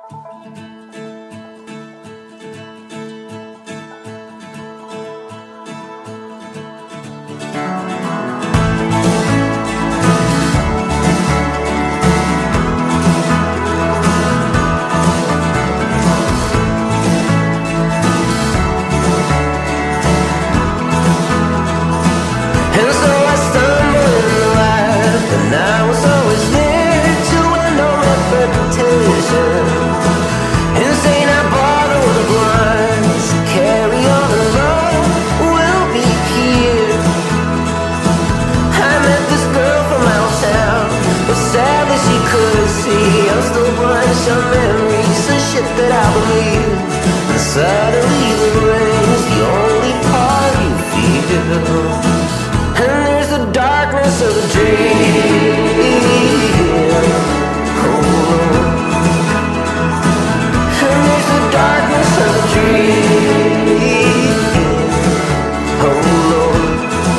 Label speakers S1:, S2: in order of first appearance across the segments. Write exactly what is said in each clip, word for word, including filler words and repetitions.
S1: Suddenly the rain's the only part you feel, and there's the darkness of the dream. Oh, and there's the darkness of the dream. Oh Lord,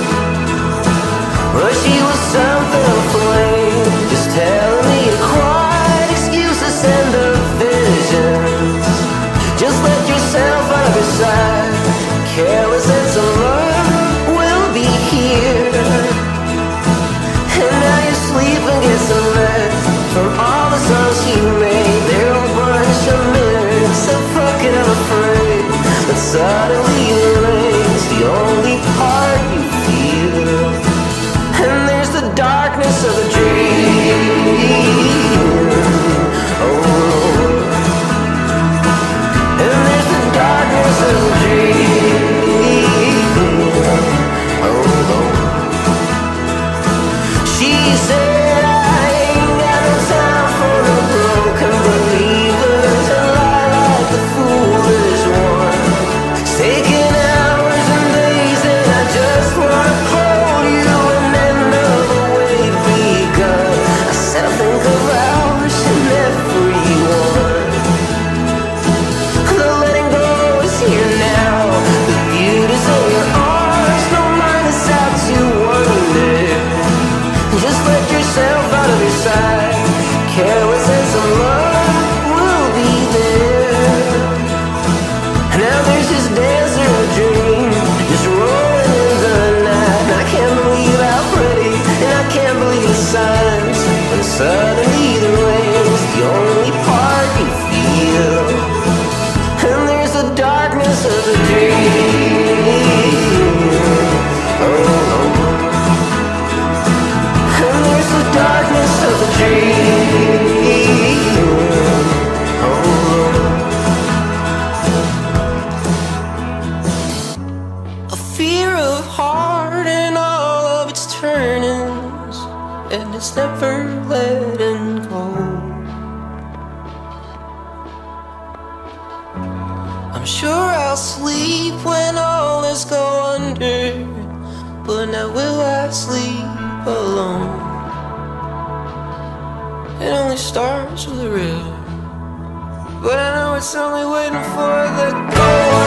S1: well she was something of flame, just telling me to quiet excuses and the visions. Just let yourself out of your sight. Careless and some love will be here. And now you sleep and get some rest from all the songs you made. They're a bunch of mirrors, so fuck it, I'm afraid. But suddenly the rain's the only part you feel, and there's the darkness of the dream. Oh Lord, and there's the darkness of the dream. Oh Lord, she said I ain't got no time for no broken believers and lie like the foolish one. It's taking hours and days and I just wanna hold you and then another way begun. I said I think of hours and everyone. Here now, the beauty's in your arms, no mind is out to wonder. Just let yourself out of your sight. Careless and some love will be there. Now there's this dancer of dream just rolling in the night, and I can't believe how pretty, and I can't believe the signs. And suddenly the rain's the only part you feel, and there's the darkness of the dream. Oh, and there's the darkness of the dream. Oh, a fear of heart and all of its turnings, and it's never letting go. I'm sure I'll sleep when all is go under, but now will I sleep alone? It only starts with a river, but I know it's only waiting for the go.